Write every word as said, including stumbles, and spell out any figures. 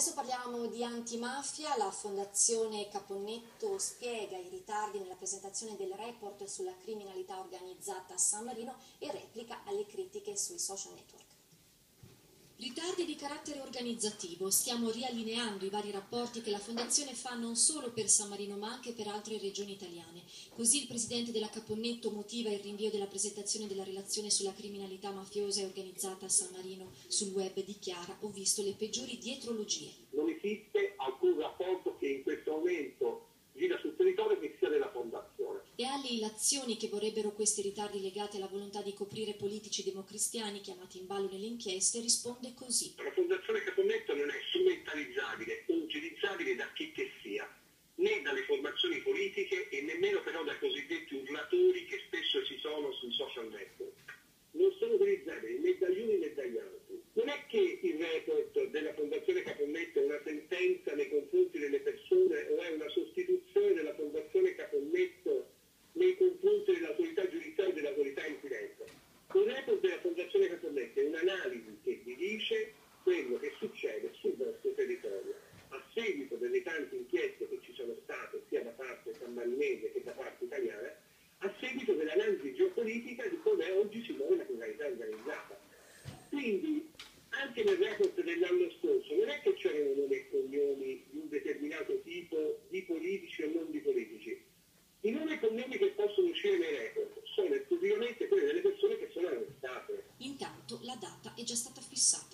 Adesso parliamo di antimafia. La Fondazione Caponnetto spiega i ritardi nella presentazione del report sulla criminalità organizzata a San Marino e replica alle critiche sui social network. Ritardi di carattere organizzativo. Stiamo riallineando i vari rapporti che la Fondazione fa non solo per San Marino ma anche per altre regioni italiane. Così il presidente della Caponnetto motiva il rinvio della presentazione della relazione sulla criminalità mafiosa e organizzata a San Marino. Sul web dichiara: ho visto le peggiori dietrologie. Non esiste alcun rapporto che in questo momento gira sul territorio che sia della Fondazione. E alle illazioni che vorrebbero questi ritardi legati alla volontà di coprire politici democristiani chiamati in ballo nelle inchieste, risponde così. La Fondazione Caponnetto non è strumentalizzabile o utilizzabile da chi che sia, né dalle formazioni politiche e nemmeno però dai cosiddetti urlatori che spesso ci sono sui social network. Non sono utilizzabili né dagli uni né dagli altri. Non è che il report della Fondazione Caponnetto è una sentenza nei confronti delle persone o è una sostituzione della Fondazione Caponnetto nei confronti dell'autorità giudiziaria e dell'autorità inquirente. Il report della Fondazione Caponnetto è un'analisi che vi dice quello che succede sul vostro territorio. A seguito delle tante inchieste che ci sono state sia da parte sammarinese che da parte italiana, a seguito dell'analisi geopolitica di come oggi si muove la criminalità organizzata. Quindi anche nel report dell'anno scorso non è che c'erano nomi e cognomi di un determinato tipo di politici o non di politici. I nomi e cognomi che possono uscire nei report sono esclusivamente quelli delle persone che sono arrestate. Intanto la data è già stata fissata.